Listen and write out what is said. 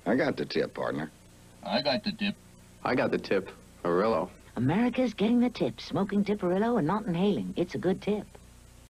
I got the tip, partner. I got the tip. I got the tip. Tiparillo. America's getting the tip. Smoking Tiparillo and not inhaling. It's a good tip.